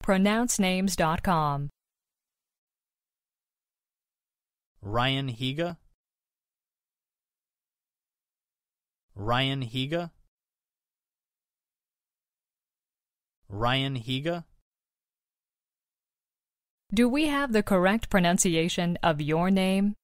PronounceNames.com. Ryan Higa. Ryan Higa. Ryan Higa. Do we have the correct pronunciation of your name?